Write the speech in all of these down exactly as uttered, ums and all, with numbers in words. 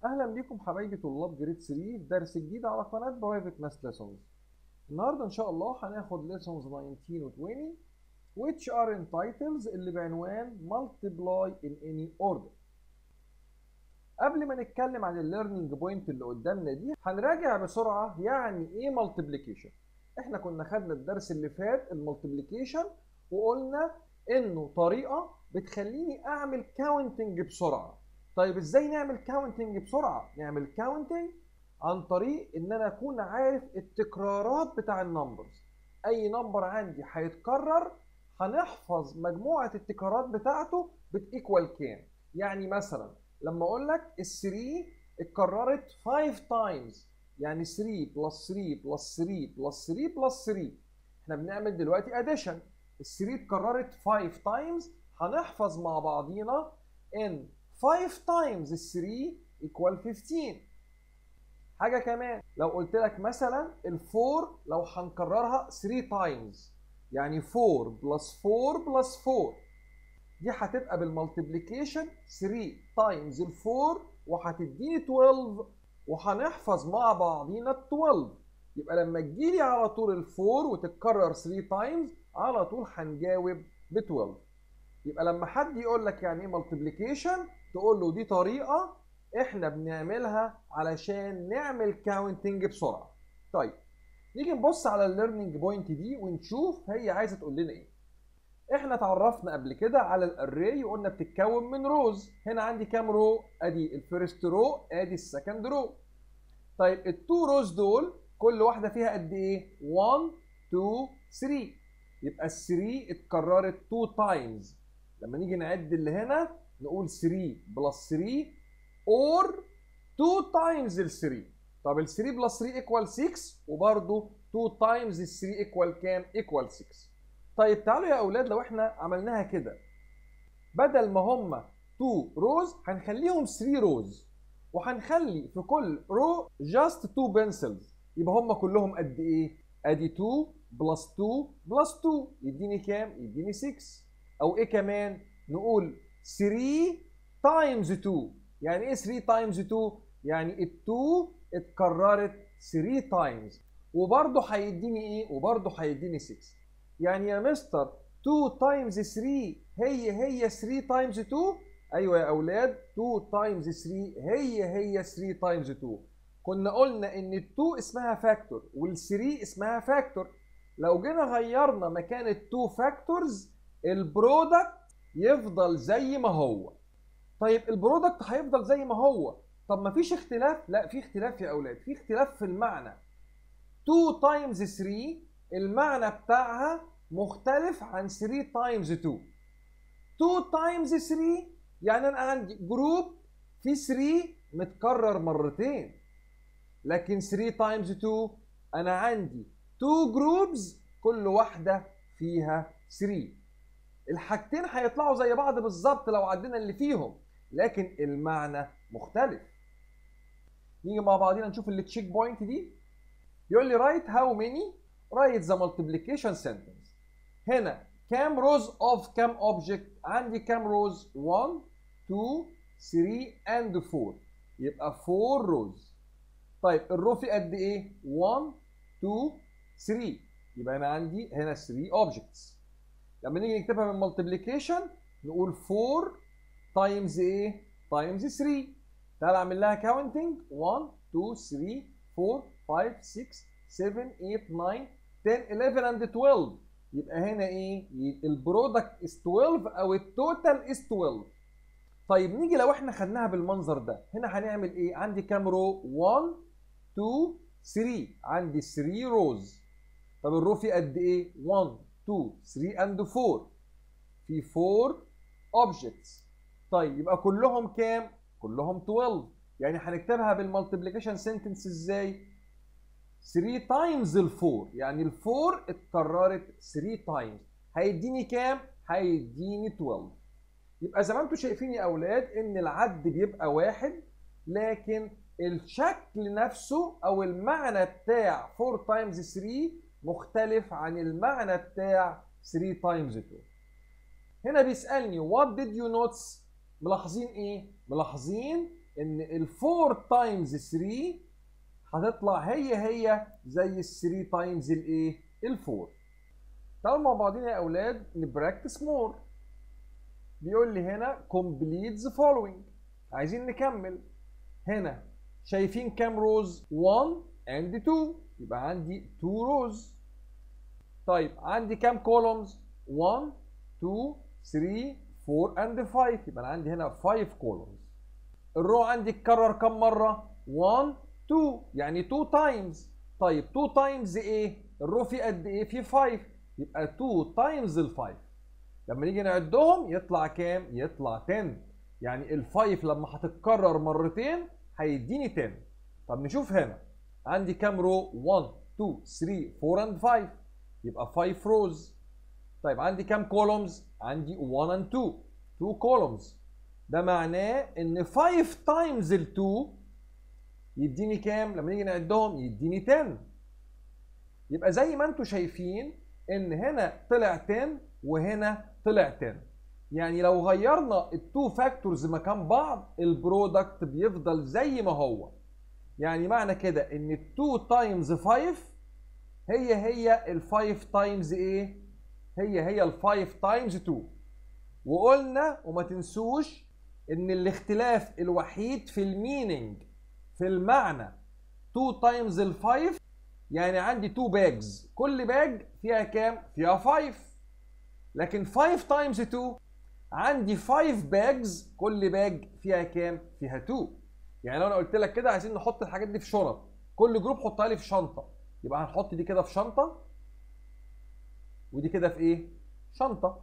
اهلا بيكم حبايبي طلاب جريد ثلاثة في درس جديد على قناه برايفت ماث ليسونز. النهارده ان شاء الله هناخد lessons تسعتاشر و عشرين which are in titles اللي بعنوان multiply in any order. قبل ما نتكلم عن الليرنينج بوينت اللي قدامنا دي هنراجع بسرعه يعني ايه multiplication. احنا كنا خدنا الدرس اللي فات المالتيبليكيشن وقلنا انه طريقه بتخليني اعمل كاونتنج بسرعه. طيب ازاي نعمل كاونتنج بسرعه؟ نعمل كاونتنج عن طريق ان انا اكون عارف التكرارات بتاع النمبرز. اي نمبر عندي هيتكرر هنحفظ مجموعه التكرارات بتاعته بتيكوال كام. يعني مثلا لما اقول لك ال ثلاثة اتكررت خمسة تايمز، يعني ثلاثة بلس ثلاثة بلس ثلاثة بلس ثلاثة بلس ثلاثة. احنا بنعمل دلوقتي اديشن. ال ثلاثة اتكررت خمسة تايمز، هنحفظ مع بعضينا ان خمسة تايمز ال ثلاثة equal خمستاشر. حاجه كمان لو قلت لك مثلا ال أربعة لو هنكررها ثلاثة تايمز، يعني أربعة بلس أربعة بلس أربعة، دي هتبقى بالمالتيبليكيشن ثلاثة تايمز ال أربعة وهتديني اتناشر، وهنحفظ مع بعضينا ال اتناشر. يبقى لما تجيلي على طول ال أربعة وتتكرر ثلاثة تايمز على طول هنجاوب ب اتناشر. يبقى لما حد يقول لك يعني ايه مالتيبليكيشن تقول له دي طريقه احنا بنعملها علشان نعمل كاونتنج بسرعه. طيب نيجي نبص على الليرنينج بوينت دي ونشوف هي عايزه تقول لنا ايه. احنا اتعرفنا قبل كده على الاري وقلنا بتتكون من روز. هنا عندي كام رو؟ ادي الفيرست رو، ادي السكند رو. طيب التو روز دول كل واحده فيها قد ايه؟ واحد اتنين تلاتة. يبقى ال ثلاثة اتكررت اتنين تايمز. لما نيجي نعد اللي هنا نقول ثلاثة بلس ثلاثة اور اتنين تايمز ال ثلاثة. طب ال ثلاثة بلس ثلاثة ايكوال ستة، وبرده اتنين تايمز ال ثلاثة ايكوال كام؟ ايكوال ستة. طيب تعالوا يا اولاد لو احنا عملناها كده، بدل ما هم اتنين روز هنخليهم تلاتة روز، وهنخلي في كل رو جاست اتنين بنسلز. يبقى هم كلهم قد ايه؟ ادي اتنين بلس اتنين بلس اتنين يديني كام؟ يديني ستة. او ايه كمان؟ نقول ثلاثة تايمز اتنين. يعني ايه ثلاثة تايمز اتنين؟ يعني ال اتنين اتكررت ثلاثة تايمز، وبرضه هيديني ايه؟ وبرضه هيديني ستة. يعني يا مستر اتنين تايمز ثلاثة هي هي ثلاثة تايمز اتنين؟ ايوه يا اولاد، اتنين تايمز ثلاثة هي هي ثلاثة تايمز اتنين. كنا قلنا ان ال اتنين اسمها فاكتور وال ثلاثة اسمها فاكتور. لو جينا غيرنا مكان ال اتنين فاكتورز البرودكت يفضل زي ما هو. طيب البرودكت هيفضل زي ما هو، طب ما فيش اختلاف؟ لا في اختلاف يا اولاد، في اختلاف في المعنى. اتنين تايمز ثلاثة المعنى بتاعها مختلف عن ثلاثة تايمز اتنين. اتنين تايمز ثلاثة يعني انا عندي جروب في ثلاثة متكرر مرتين، لكن ثلاثة تايمز اتنين انا عندي اتنين جروبز كل واحده فيها ثلاثة. الحاجتين هيطلعوا زي بعض بالظبط لو عدينا اللي فيهم، لكن المعنى مختلف. نيجي مع بعضينا نشوف اللي تشيك بوينت دي. يقول لي write how many write the multiplication sentence. هنا كام روز اوف كام اوبجكت؟ عندي كام روز؟ واحد اتنين تلاتة and أربعة، يبقى أربعة روز. طيب الرو في قد ايه؟ واحد اتنين تلاتة، يبقى انا عندي هنا تلاتة اوبجكتس. لما نيجي نكتبها من مالتيبليكيشن نقول أربعة تايمز ايه؟ تايمز ثلاثة. تعال اعمل لها كاونتنج واحد اتنين تلاتة أربعة خمسة ستة سبعة تمانية تسعة حداشر and اتناشر. يبقى هنا ايه؟ البرودكت is اتناشر او التوتال is اتناشر. طيب نيجي لو احنا خدناها بالمنظر ده، هنا هنعمل ايه؟ عندي كام رو؟ واحد اتنين تلاتة، عندي تلاتة روز. طب الرو في قد ايه؟ واحد اتنين تلاتة and أربعة، في أربعة اوبجكتس. طيب يبقى كلهم كام؟ كلهم اتناشر. يعني هنكتبها بالمالتيبليكيشن سنتنس ازاي؟ ثلاثة تايمز ال أربعة، يعني ال أربعة اتكررت ثلاثة تايمز، هيديني كام؟ هيديني اتناشر. يبقى زي ما انتم شايفين يا اولاد ان العد بيبقى واحد، لكن الشكل نفسه او المعنى بتاع أربعة تايمز ثلاثة مختلف عن المعنى بتاع ثلاثة تايمز اتنين. هنا بيسألني what did you notice؟ ملاحظين ايه؟ ملاحظين ان ال four تايمز three هتطلع هي هي زي ال three تايمز الايه؟ ال four. تعالوا مع بعضنا يا اولاد نبراكتس مور. بيقول لي هنا complete the following. عايزين نكمل. هنا شايفين كام روز؟ one and two، يبقى عندي two روز. طيب عندي كام كولومز؟ one two three four and five، يبقى انا عندي هنا five كولومز. الرو عندي اتكرر كام مره؟ one two، يعني two تايمز. طيب two تايمز ايه؟ الرو فيه قد ايه؟ فيه five، يبقى two تايمز ال five. لما نيجي نعدهم يطلع كام؟ يطلع ten. يعني ال five لما هتتكرر مرتين هيديني ten. طب نشوف هنا عندي كام رو؟ one two three four and five، يبقى five روز. طيب عندي كام كولومز؟ عندي one and two، two كولومز. ده معناه ان five تايمز ال two يديني كام؟ لما نيجي نعدهم يديني ten. يبقى زي ما انتم شايفين ان هنا طلع ten وهنا طلع ten. يعني لو غيرنا التو فاكتورز مكان بعض البرودكت بيفضل زي ما هو. يعني معنى كده ان ال two تايمز five هي هي ال five تايمز ايه؟ هي هي ال five تايمز two. وقلنا وما تنسوش ان الاختلاف الوحيد في المينينج، في المعنى. two تايمز ال five يعني عندي two باجز، كل باج فيها كام؟ فيها five. لكن five تايمز two عندي five باجز، كل باج فيها كام؟ فيها two. يعني لو انا قلت لك كده عايزين نحط الحاجات دي في شنط، كل جروب حطها لي في شنطه، يبقى هنحط دي كده في شنطه ودي كده في ايه؟ شنطه.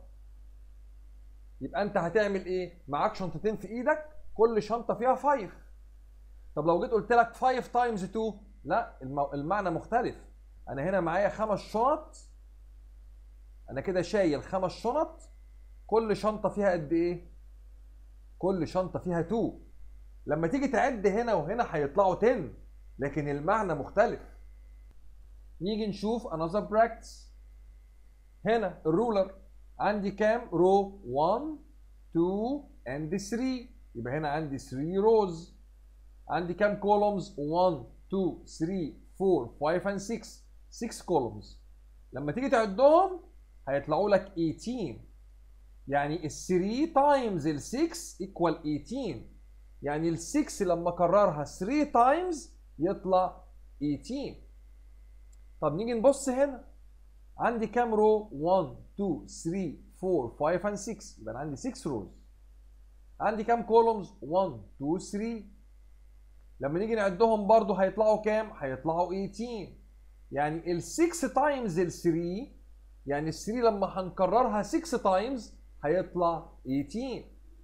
يبقى انت هتعمل ايه؟ معاك شنطتين في ايدك كل شنطه فيها five. طب لو جيت قلت لك five تايمز two، لا المعنى مختلف. انا هنا معايا خمس شنط، انا كده شايل خمس شنط، كل شنطه فيها قد ايه؟ كل شنطه فيها two. لما تيجي تعد هنا وهنا هيطلعوا ten، لكن المعنى مختلف. نيجي نشوف another practice. هنا الرولر عندي كام رو؟ one two and three، يبقى هنا عندي three روز. عندي كام كولومز؟ one two three four five and six، six كولومز. لما تيجي تعدهم هيطلعوا لك eighteen. يعني ال three تايمز ال six equal eighteen. يعني ال six لما كررها three تايمز يطلع eighteen. طب نيجي نبص هنا عندي كام رو؟ one two three four five and six، يبقى انا عندي six روز. عندي كام كولومز؟ one two three. لما نيجي نعدهم برضو هيطلعوا كام؟ هيطلعوا eighteen. يعني ال six تايمز ال three، يعني ال three لما هنكررها six تايمز هيطلع eighteen.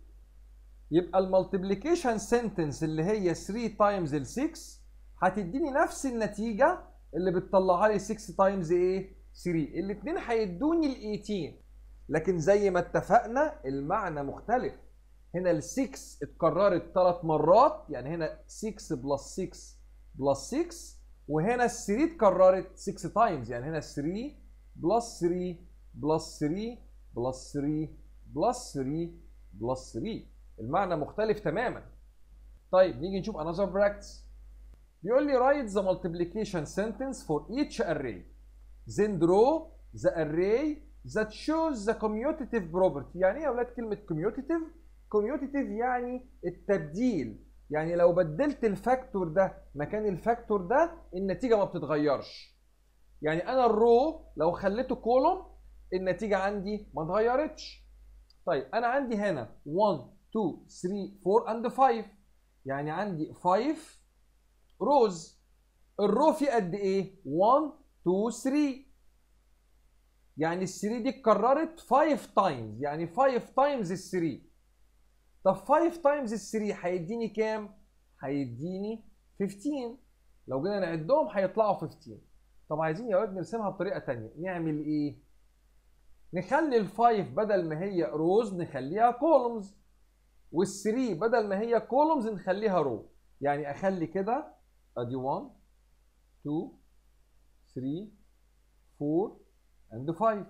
يبقى المالتيبليكيشن سنتنس اللي هي three تايمز ال six هتديني نفس النتيجة اللي بتطلعها لي six تايمز ايه؟ three. الاثنين هيدوني ال eighteen، لكن زي ما اتفقنا المعنى مختلف. هنا ال six اتكررت ثلاث مرات، يعني هنا six بلس six بلس six، وهنا ال three اتكررت six تايمز، يعني هنا three بلس three بلس three بلس three بلس three بلس three. المعنى مختلف تماما. طيب نيجي نشوف another practice. بيقول لي write the multiplication sentence for each array then draw the array that shows the commutative property. يعني ايه يا اولاد كلمه commutative؟ commutative يعني التبديل. يعني لو بدلت الفاكتور ده مكان الفاكتور ده النتيجه ما بتتغيرش. يعني انا الرو لو خليته كولوم النتيجه عندي ما اتغيرتش. طيب انا عندي هنا one two three four and five، يعني عندي five روز. الرو فيه قد ايه؟ one two three، يعني ال three دي اتكررت five تايمز، يعني five تايمز ال three. طب five تايمز ال three هيديني كام؟ هيديني fifteen. لو جينا نعدهم هيطلعوا fifteen. طب عايزين يا ولاد نرسمها بطريقه ثانيه، نعمل ايه؟ نخلي ال five بدل ما هي روز نخليها كولومز، وال three بدل ما هي كولومز نخليها رو. يعني اخلي كده ادي one two three four and five،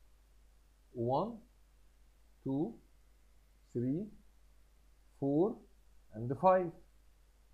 one two three four and five.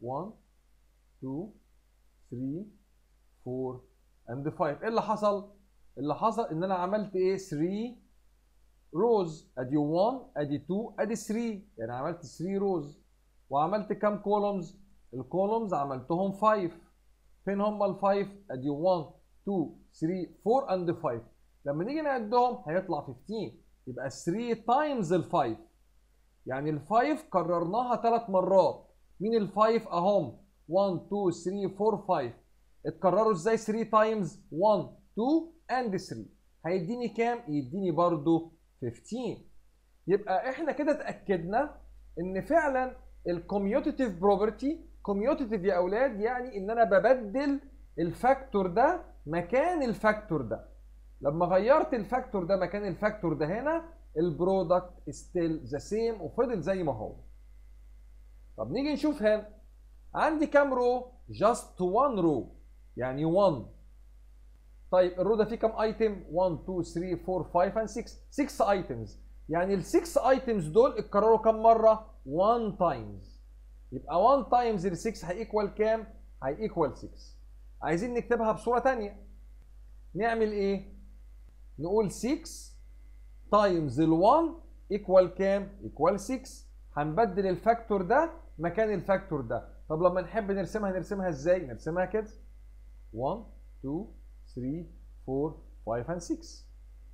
واحد اتنين تلاتة اربعة and خمسة. ايه اللي حصل؟ اللي حصل ان انا عملت ايه؟ تلاتة روز. ادي واحد ادي اتنين ادي تلاتة، يعني عملت تلاتة روز. وعملت كام كولومز؟ الكولومز عملتهم خمسة. فين هم ال خمسة؟ ادي واحد اتنين تلاتة اربعة and خمسة. لما نيجي نعدهم هيطلع خمستاشر، يبقى تلاتة تايمز ال خمسة. يعني ال خمسة كررناها ثلاث مرات. مين ال خمسة اهم؟ واحد اتنين تلاتة اربعة خمسة. اتكرروا ازاي تلاتة تايمز؟ واحد اتنين and تلاتة. هيديني كام؟ يديني برضو خمستاشر. يبقى احنا كده اتاكدنا ان فعلا الكوميوتيتيف بروبرتي، كوميوتيتيف يا اولاد يعني ان انا ببدل الفاكتور ده مكان الفاكتور ده. لما غيرت الفاكتور ده مكان الفاكتور ده هنا، البرودكت ستيل ذا سيم وفضل زي ما هو. طب نيجي نشوف هنا عندي كام رو؟ جاست واحد رو، يعني واحد. طيب الرو ده فيه كام ايتم؟ واحد اتنين تلاتة اربعة خمسة and ستة. ستة ايتمز، يعني ال ستة ايتمز دول اتكرروا كام مره؟ واحد تايمز. يبقى واحد تايمز ال ستة هيكوال كام؟ هيكوال ستة. عايزين نكتبها بصوره ثانيه. نعمل ايه؟ نقول ستة تايمز ال واحد ايكوال كام؟ ايكوال ستة. هنبدل الفاكتور ده مكان الفاكتور ده. طب لما نحب نرسمها نرسمها ازاي؟ نرسمها كده واحد اتنين تلاتة اربعة خمسة and ستة.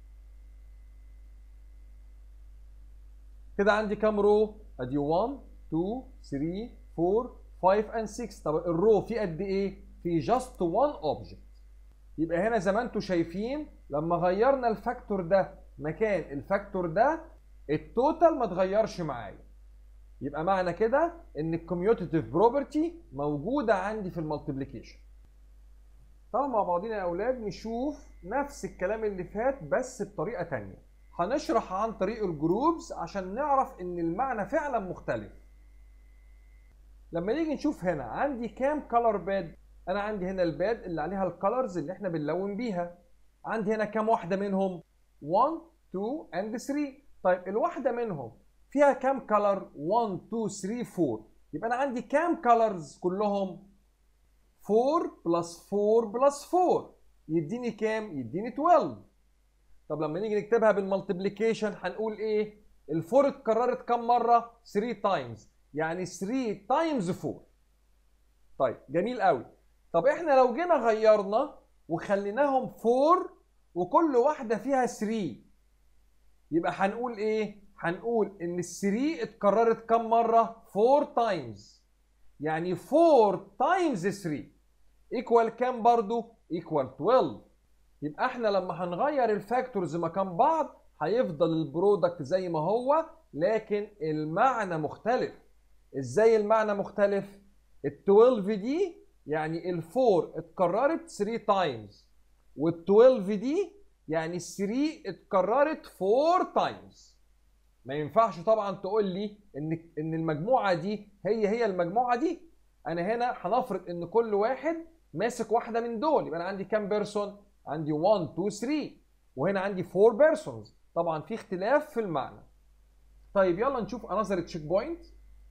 كده عندي كام رو؟ ادي واحد اتنين تلاتة اربعة خمسة and ستة. طب الرو فيه قد ايه؟ في جاست واحد اوبجكت. يبقى هنا زي ما انتم شايفين لما غيرنا الفاكتور ده مكان الفاكتور ده، التوتال ما اتغيرش معايا. يبقى معنى كده ان الكوميوتيتيف بروبرتي موجوده عندي في المالتيبليكيشن. طبعا مع بعضينا يا اولاد نشوف نفس الكلام اللي فات بس بطريقه ثانيه. هنشرح عن طريق الجروبز عشان نعرف ان المعنى فعلا مختلف. لما نيجي نشوف هنا عندي كام كلر باد؟ انا عندي هنا الباد اللي عليها الكلرز اللي احنا بنلون بيها. عندي هنا كام واحده منهم؟ واحد اتنين and تلاتة. طيب الواحده منهم فيها كام كلر؟ واحد اتنين تلاتة اربعة. يبقى انا عندي كام كلرز كلهم؟ اربعة بلس اربعة بلس اربعة يديني كام؟ يديني اتناشر. طب لما نيجي نكتبها بالمالتيبليكيشن هنقول ايه؟ الفور اتكررت كام مره؟ تلاتة تايمز، يعني تلاتة تايمز اربعة. طيب جميل قوي. طب احنا لو جينا غيرنا وخليناهم اربعة وكل واحده فيها تلاتة، يبقى هنقول ايه؟ هنقول ان ال تلاتة اتكررت كام مره؟ اربعة تايمز، يعني اربعة تايمز تلاتة ايكوال كام برضو؟ ايكوال اتناشر. يبقى احنا لما هنغير الفاكتورز مكان بعض هيفضل البرودكت زي ما هو، لكن المعنى مختلف. ازاي المعنى مختلف؟ ال اتناشر دي يعني ال اربعة اتكررت تلاتة تايمز، وال اتناشر دي يعني ال تلاتة اتكررت اربعة تايمز. ما ينفعش طبعا تقول لي ان ان المجموعه دي هي هي المجموعه دي. انا هنا هنفرض ان كل واحد ماسك واحده من دول. يبقى انا عندي كام بيرسون؟ عندي واحد اتنين تلاتة، وهنا عندي اربعة بيرسونز. طبعا في اختلاف في المعنى. طيب يلا نشوف another تشيك بوينت.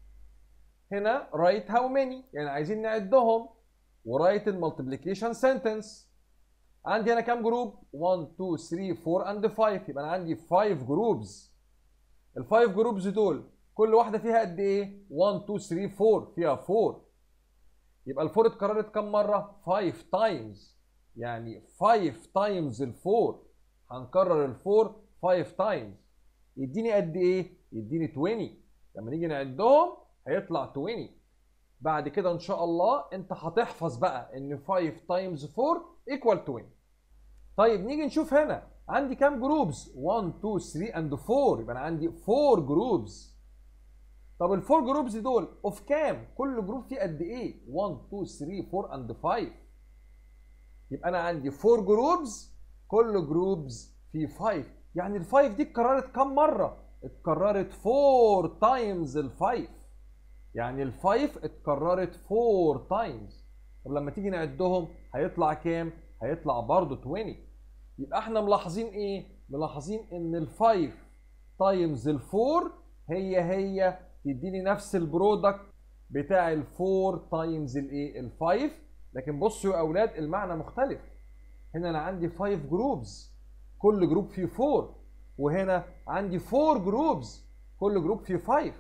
هنا write how many، يعني عايزين نعدهم، ورايت المالتيبليكيشن سنتنس. عندي هنا كام جروب؟ واحد اتنين تلاتة اربعة and خمسة. يبقى انا عندي خمسة جروبز. الفايف جروبز دول كل واحده فيها قد ايه؟ واحد اتنين تلاتة اربعة فيها اربعة. يبقى الفور اتكررت كام مره؟ خمسة تايمز، يعني خمسة تايمز الفور. هنكرر الفور خمسة تايمز يديني قد ايه؟ يديني عشرين. لما نيجي نعدهم هيطلع عشرين. بعد كده ان شاء الله انت هتحفظ بقى ان خمسة تايمز اربعة ايكوال عشرين. طيب نيجي نشوف هنا عندي كام جروبز؟ واحد اتنين تلاتة and اربعة. يبقى انا عندي اربعة جروبز. طب الفور جروبز دول اوف كام؟ كل جروب فيه قد ايه؟ واحد اتنين تلاتة اربعة and خمسة. يبقى انا عندي اربعة جروبز، كل جروبز فيه خمسة. يعني ال خمسة دي اتكررت كام مره؟ اتكررت اربعة تايمز ال خمسة. يعني ال خمسة اتكررت اربعة تايمز. طب لما تيجي نعدهم هيطلع كام؟ هيطلع برضه عشرين. يبقى احنا ملاحظين ايه؟ ملاحظين ان ال خمسة تايمز ال اربعة هي هي تديني نفس البرودكت بتاع ال أربعة تايمز الايه ال خمسة. لكن بصوا يا اولاد المعنى مختلف. هنا انا عندي خمسة جروبز كل جروب فيه أربعة، وهنا عندي أربعة جروبز كل جروب فيه خمسة.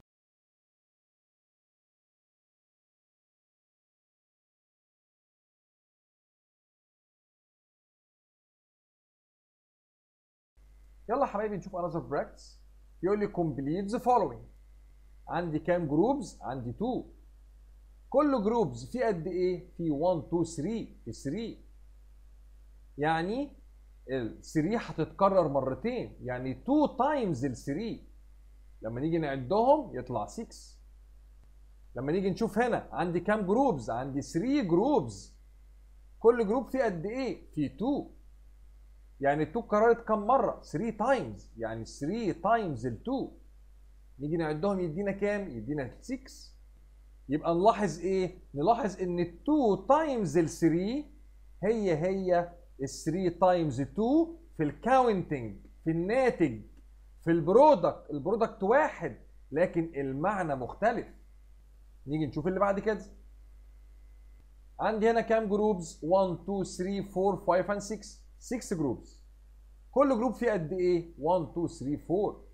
يلا يا حبايبي نشوف another practice. يقول لي complete the following. عندي كام جروبز؟ عندي اتنين. كل جروبز فيه قد ايه؟ في واحد اتنين تلاتة، في تلاتة. يعني ال تلاتة هتتكرر مرتين، يعني اتنين تايمز ال تلاتة. لما نيجي نعدهم يطلع ستة. لما نيجي نشوف هنا عندي كام جروبز؟ عندي تلاتة جروبز. كل جروب فيه قد ايه؟ فيه اتنين. يعني اتنين اتكررت كام مره؟ تلاتة تايمز، يعني تلاتة تايمز ال اتنين. نيجي نعدهم يدينا كام؟ يدينا ستة. يبقى نلاحظ ايه؟ نلاحظ ان ال اتنين تايمز ال تلاتة هي هي ال تلاتة تايمز اتنين في الكاونتنج، في الناتج، في البرودكت. البرودكت واحد لكن المعنى مختلف. نيجي نشوف اللي بعد كده. عندي هنا كام جروبز؟ واحد اتنين تلاتة اربعة خمسة and ستة. ستة جروبز. كل جروب فيه قد ايه؟ واحد اتنين تلاتة اربعة.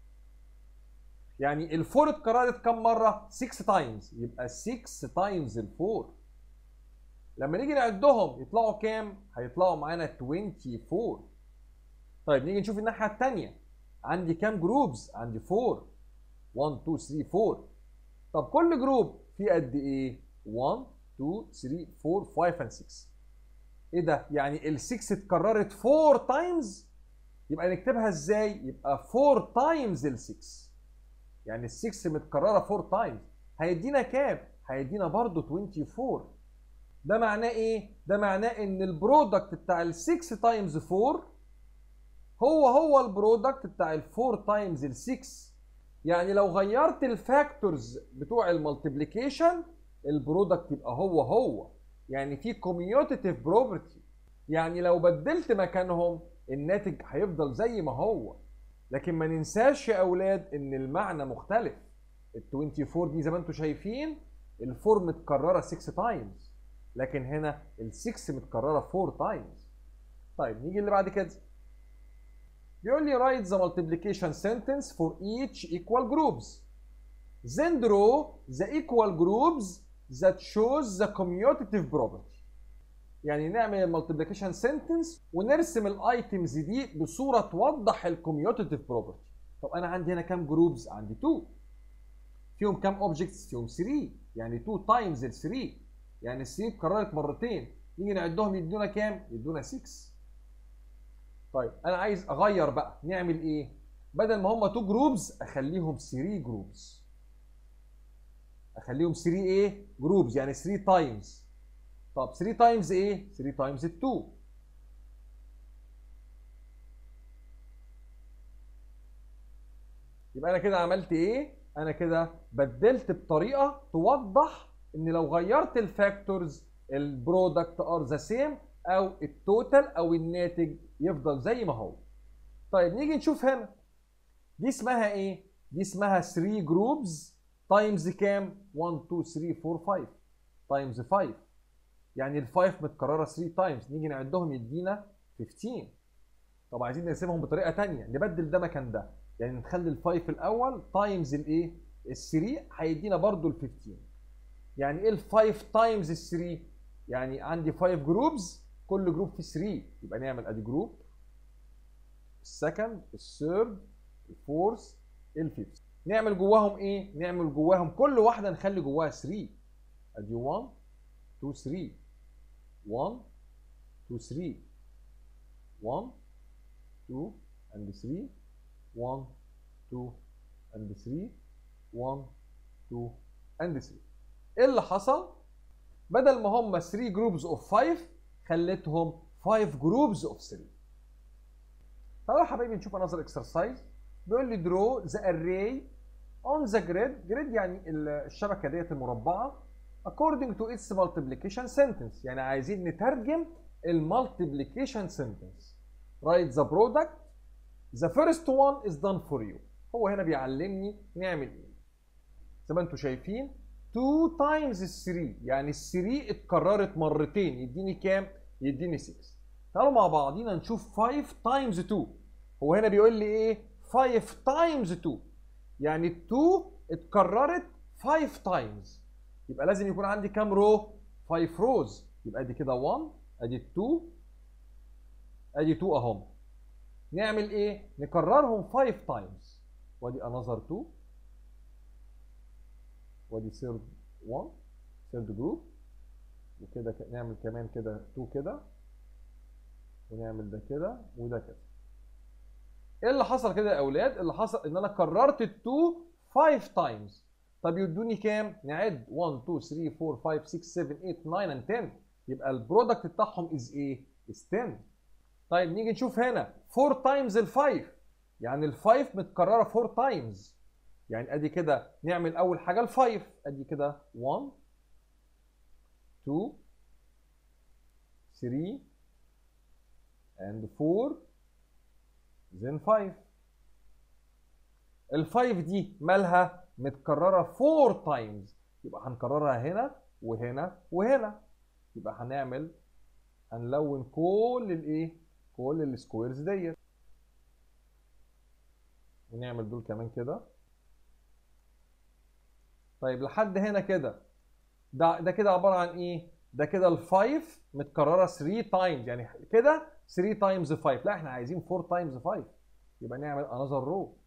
يعني الفور اتكررت كم مره؟ ستة تايمز، يبقى ستة تايمز الفور. لما نيجي نعدهم يطلعوا كام؟ هيطلعوا معانا اربعة وعشرين. طيب نيجي نشوف الناحيه الثانيه. عندي كام جروبز؟ عندي أربعة. واحد اتنين تلاتة اربعة. طب كل جروب فيه قد ايه؟ واحد اتنين تلاتة اربعة خمسة and ستة. ايه ده؟ يعني ال ستة اتكررت أربعة تايمز. يبقى نكتبها ازاي؟ يبقى أربعة تايمز ال ستة. يعني ال ستة متكرره أربعة تايمز. هيدينا كام؟ هيدينا برضه اربعة وعشرين. ده معناه ايه؟ ده معناه ان البرودكت بتاع ال ستة تايمز أربعة هو هو البرودكت بتاع ال أربعة تايمز ال ستة. يعني لو غيرت الفاكتورز بتوع المالتيبليكيشن البرودكت يبقى هو هو. يعني في كوميوتيتيف بروبرتي. يعني لو بدلت مكانهم الناتج هيفضل زي ما هو. لكن ما ننساش يا اولاد ان المعنى مختلف. ال اربعة وعشرين دي زي ما انتم شايفين الأربعة متكرره ستة تايمز، لكن هنا ال ستة متكرره أربعة تايمز. طيب نيجي اللي بعد كده. بيقول لي write the multiplication sentence for each equal groups. Then draw the equal groups that shows the commutative property. يعني نعمل المالتيبليكيشن سنتنس ونرسم الايتمز دي بصوره توضح الكوميوتيتيف بروبرتي. طب انا عندي هنا كام جروبز؟ عندي اتنين. فيهم كام اوبجكتس؟ فيهم تلاتة. يعني اتنين تايمز ال تلاتة، يعني ال تلاتة اتكررت مرتين. نيجي نعدهم يدونا كام؟ يدونا ستة. طيب انا عايز اغير بقى، نعمل ايه؟ بدل ما هم اتنين جروبز اخليهم تلاتة جروبز. اخليهم تلاتة ايه؟ جروبز، يعني تلاتة تايمز. طب تلاتة تايمز ايه؟ تلاتة تايمز اتنين. يبقى انا كده عملت ايه؟ انا كده بدلت بطريقه توضح ان لو غيرت الفاكتورز البرودكت ار ذا سيم، او التوتال او الناتج يفضل زي ما هو. طيب نيجي نشوف هنا. دي اسمها ايه؟ دي اسمها تلاتة جروبز تايمز كام؟ واحد اتنين تلاتة اربعة خمسة تايمز خمسة. يعني ال خمسة متكرره تلاتة تايمز. نيجي نعدهم يدينا خمستاشر. طب عايزين نرسمهم بطريقه ثانيه، نبدل ده مكان ده. يعني نخلي ال خمسة الاول تايمز الايه؟ ال تلاتة هيدينا برضو ال خمستاشر. يعني ايه ال خمسة تايمز ال تلاتة؟ يعني عندي خمسة جروبز كل جروب فيه تلاتة. يبقى نعمل ادي جروب، السكند، الثيرد، الفورث، الفيفث. نعمل جواهم ايه؟ نعمل جواهم كل واحده نخلي جواها تلاتة. ادي واحد اتنين تلاتة، واحد اتنين تلاتة، واحد اتنين and تلاتة، واحد اتنين and تلاتة، واحد اتنين and تلاتة. ايه اللي حصل؟ بدل ما هم تلاتة جروبز اوف خمسة خليتهم خمسة جروبز اوف تلاتة. تعالوا يا حبايبي نشوف another exercise. بيقول لي draw the array on the grid. grid يعني الشبكه ديت المربعه according to its multiplication sentence. يعني عايزين نترجم المالتيبليكيشن sentence. write the product. the first one is done for you. هو هنا بيعلمني نعمل ايه. زي ما انتم شايفين اتنين تايمز ال تلاتة، يعني ال تلاتة اتكررت مرتين، يديني كام؟ يديني ستة. تعالوا مع بعضينا نشوف خمسة تايمز اتنين. هو هنا بيقول لي ايه؟ خمسة تايمز اتنين، يعني ال اتنين اتكررت خمسة تايمز، يبقى لازم يكون عندي كام رو؟ خمسة روز. يبقى ادي كده واحد، ادي اتنين، ادي اتنين اهم. نعمل ايه؟ نكررهم خمسة تايمز، وادي انذر اتنين، وادي ثيرد واحد، ثيرد جروب، وكده نعمل كمان كده اتنين كده، ونعمل ده كده وده كده. ايه اللي حصل كده يا اولاد؟ اللي حصل ان انا كررت الاتنين خمسة تايمز. طب يدوني كام؟ نعد واحد اتنين تلاتة اربعة خمسة ستة سبعة تمانية تسعة و عشرة، يبقى البرودكت بتاعهم از ايه؟ از عشرة. طيب نيجي نشوف هنا اربعة تايمز ال خمسة، يعني ال خمسة متكرره اربعة تايمز، يعني ادي كده نعمل اول حاجه ال خمسة، ادي كده واحد اتنين تلاتة and اربعة then خمسة. ال خمسة دي مالها؟ متكرره اربعة تايمز، يبقى هنكررها هنا وهنا وهنا، يبقى هنعمل هنلون كل الايه؟ كل السكويرز ديت، ونعمل دول كمان كده. طيب لحد هنا كده ده ده كده عباره عن ايه؟ ده كده ال خمسة متكرره تلاتة تايمز، يعني كده تلاتة تايمز خمسة، لا احنا عايزين اربعة تايمز خمسة، يبقى نعمل انذر رو.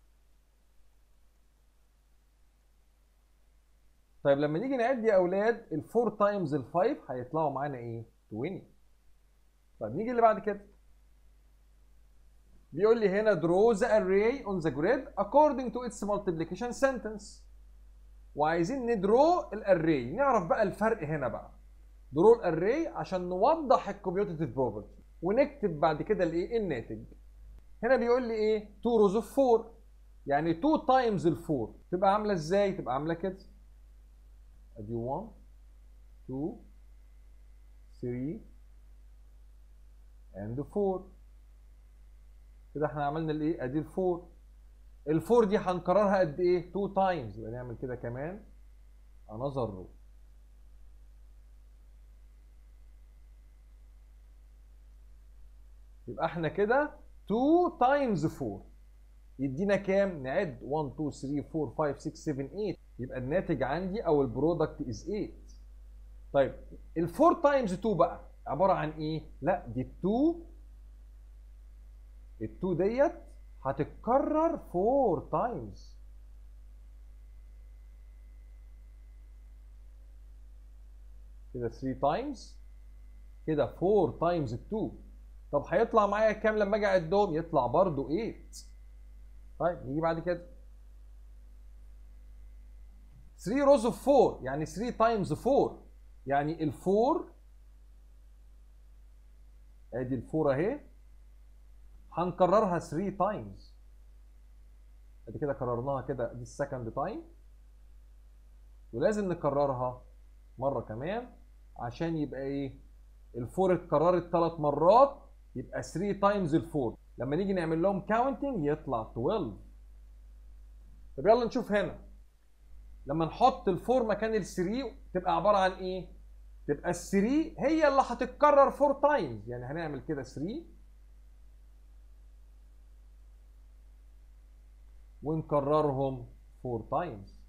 طيب لما نيجي نعد يا اولاد ال اربعة تايمز ال خمسة هيطلعوا معانا ايه؟ عشرين. طيب نيجي اللي بعد كده، بيقول لي هنا draw the array on the grid according to its multiplication sentence، وعايزين ندرو الاري. نعرف بقى الفرق هنا بقى، درو الاري عشان نوضح الكوميوتيتيف بروبرتي، ونكتب بعد كده الايه؟ الناتج. هنا بيقول لي ايه؟ اتنين روز اوف اربعة، يعني اتنين تايمز ال اربعة تبقى عامله ازاي؟ تبقى عامله كده، ادي واحد اتنين تلاتة and اربعة، كده احنا عملنا الايه؟ ادي ال اربعة. ال اربعة دي هنكررها قد ايه؟ اتنين تايمز، يبقى نعمل كده كمان انذر رو. يبقى احنا كده اتنين تايمز اربعة يدينا كام؟ نعد واحد اتنين تلاتة اربعة خمسة ستة سبعة تمانية، يبقى الناتج عندي او البرودكت از تمانية. طيب ال اربعة تايمز اتنين بقى عباره عن ايه؟ لا دي اتنين، ال اتنين ديت هتتكرر اربعة تايمز، كده تلاتة تايمز، كده اربعة تايمز اتنين. طب هيطلع معايا كام لما اجي اعدهم؟ يطلع برضو تمانية. طيب نيجي بعد كده تلاتة روز اوف اربعة، يعني تلاتة تايمز اربعة، يعني ال اربعة، ادي ال اربعة اهي، هنكررها تلاتة تايمز، ادي كده كررناها كده، دي السكند تايم، ولازم نكررها مره كمان عشان يبقى ايه؟ ال اربعة اتكررت ثلاث مرات، يبقى تلاتة تايمز ال اربعة، لما نيجي نعمل لهم كاونتنج يطلع اتناشر. طب يلا نشوف هنا، لما نحط ال اربعة مكان ال تلاتة تبقى عباره عن ايه؟ تبقى ال تلاتة هي اللي هتتكرر اربعة تايمز، يعني هنعمل كده تلاتة ونكررهم اربعة تايمز،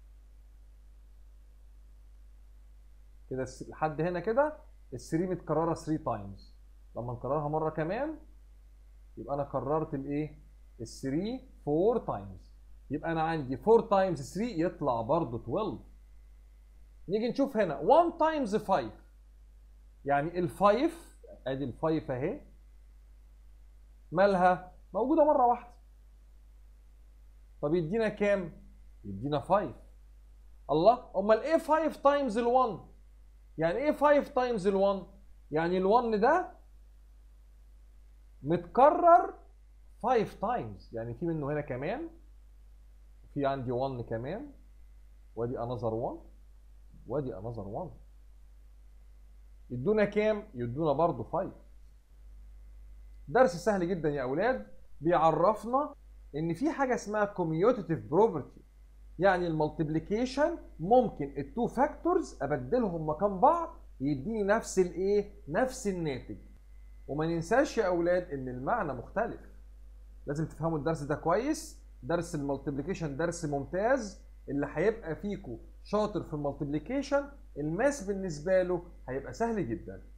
كده لحد هنا كده ال تلاتة متكرره تلاتة تايمز، لما نكررها مره كمان يبقى انا كررت الايه؟ ال تلاتة اربعة تايمز، يبقى انا عندي اربعة تايمز تلاتة يطلع برضه اتناشر. نيجي نشوف هنا واحد تايمز خمسة، يعني ال خمسة، ادي ال خمسة اهي، مالها؟ موجوده مره واحده. طب يدينا كام؟ يدينا خمسة. الله، امال ايه خمسة تايمز ال واحد؟ يعني ايه خمسة تايمز ال واحد؟ يعني ال واحد ده متكرر خمسة تايمز، يعني في منه هنا كمان، في عندي واحد كمان، وادي انذر واحد، وادي انذر واحد، يدونا كام؟ يدونا برضه خمسة. درس سهل جدا يا اولاد، بيعرفنا ان في حاجه اسمها كوميوتيتيف بروبرتي. يعني المالتيبليكيشن ممكن التو فاكتورز ابدلهم مكان بعض يديني نفس الايه؟ نفس الناتج. وما ننساش يا اولاد ان المعنى مختلف. لازم تفهموا الدرس ده كويس. درس المالتيبليكيشن درس ممتاز. اللي هيبقى فيكم شاطر في المالتيبليكيشن الماس بالنسبه له هيبقى سهل جدا.